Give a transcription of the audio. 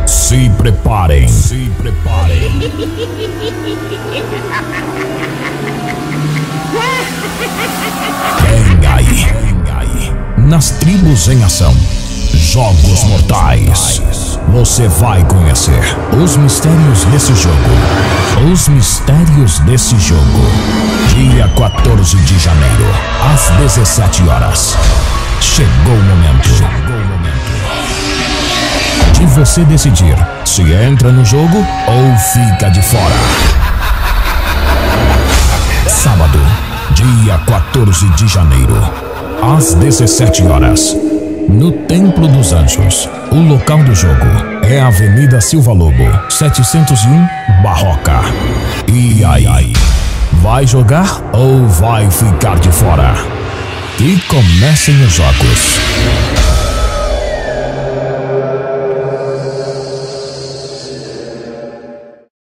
Se preparem. Se preparem. Vem aí. Nas Tribos em Ação. Jogos Mortais. Você vai conhecer os mistérios desse jogo. Os mistérios desse jogo. Dia 14 de janeiro, às 17 horas. Chegou o momento de você decidir se entra no jogo ou fica de fora. Sábado, dia 14 de janeiro, às 17 horas. No Templo dos Anjos. O local do jogo é a Avenida Silva Lobo, 701, Barroca. E aí, vai jogar ou vai ficar de fora? E comecem os jogos.